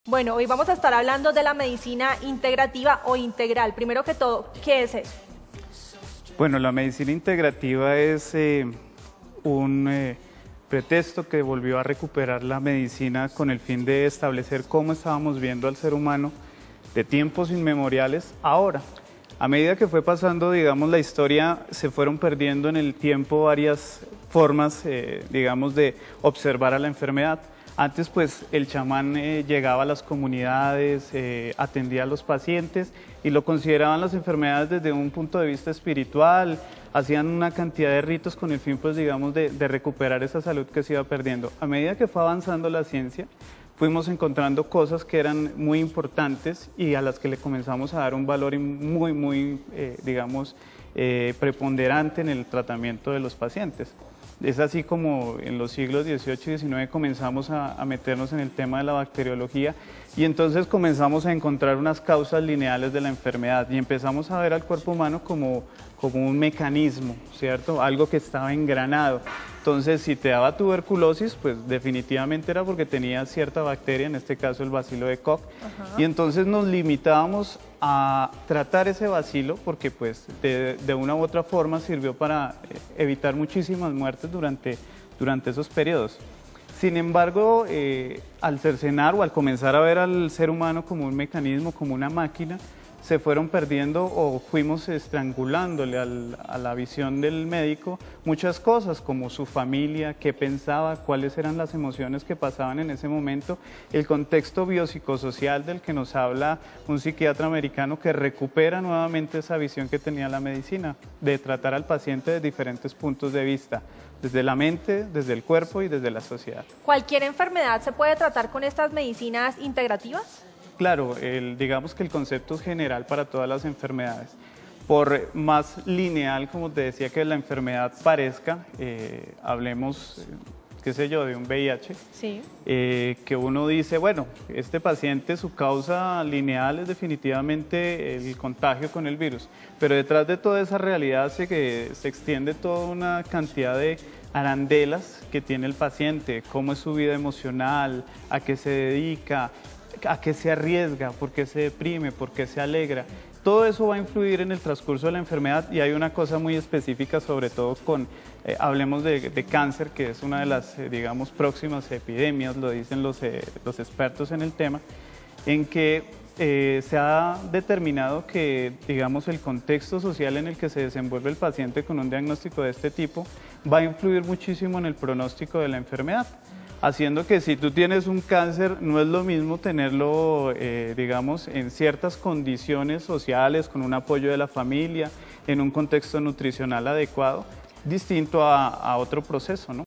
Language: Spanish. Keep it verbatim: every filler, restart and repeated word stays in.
Bueno, hoy vamos a estar hablando de la medicina integrativa o integral. Primero que todo, ¿qué es eso? Bueno, la medicina integrativa es eh, un eh, pretexto que volvió a recuperar la medicina con el fin de establecer cómo estábamos viendo al ser humano de tiempos inmemoriales ahora. A medida que fue pasando, digamos, la historia, se fueron perdiendo en el tiempo varias formas, eh, digamos, de observar a la enfermedad. Antes, pues, el chamán eh, llegaba a las comunidades, eh, atendía a los pacientes y lo consideraban las enfermedades desde un punto de vista espiritual, hacían una cantidad de ritos con el fin, pues, digamos, de, de recuperar esa salud que se iba perdiendo. A medida que fue avanzando la ciencia, fuimos encontrando cosas que eran muy importantes y a las que le comenzamos a dar un valor muy, muy, eh, digamos, eh, preponderante en el tratamiento de los pacientes. Es así como en los siglos dieciocho y diecinueve comenzamos a, a meternos en el tema de la bacteriología y entonces comenzamos a encontrar unas causas lineales de la enfermedad y empezamos a ver al cuerpo humano como, como un mecanismo, ¿cierto? Algo que estaba engranado. Entonces, si te daba tuberculosis, pues definitivamente era porque tenía cierta bacteria, en este caso el bacilo de Koch. Ajá. Y entonces nos limitábamos a tratar ese bacilo porque pues de, de una u otra forma sirvió para evitar muchísimas muertes durante, durante esos periodos. Sin embargo, eh, al cercenar o al comenzar a ver al ser humano como un mecanismo, como una máquina, se fueron perdiendo o fuimos estrangulándole al, a la visión del médico muchas cosas como su familia, qué pensaba, cuáles eran las emociones que pasaban en ese momento, el contexto biopsicosocial del que nos habla un psiquiatra americano que recupera nuevamente esa visión que tenía la medicina, de tratar al paciente de diferentes puntos de vista, desde la mente, desde el cuerpo y desde la sociedad. ¿Cualquier enfermedad se puede tratar con estas medicinas integrativas? Claro, el, digamos que el concepto es general para todas las enfermedades. Por más lineal, como te decía, que la enfermedad parezca, eh, hablemos, qué sé yo, de un V I H, sí. eh, que uno dice, bueno, este paciente, su causa lineal es definitivamente el contagio con el virus, pero detrás de toda esa realidad se, que se extiende toda una cantidad de arandelas que tiene el paciente, cómo es su vida emocional, a qué se dedica, a qué se arriesga, por qué se deprime, por qué se alegra. Todo eso va a influir en el transcurso de la enfermedad y hay una cosa muy específica, sobre todo con, eh, hablemos de, de cáncer, que es una de las, eh, digamos, próximas epidemias, lo dicen los, eh, los expertos en el tema, en que eh, se ha determinado que, digamos, el contexto social en el que se desenvuelve el paciente con un diagnóstico de este tipo va a influir muchísimo en el pronóstico de la enfermedad. Haciendo que si tú tienes un cáncer, no es lo mismo tenerlo, eh, digamos, en ciertas condiciones sociales, con un apoyo de la familia, en un contexto nutricional adecuado, distinto a, a otro proceso, ¿no?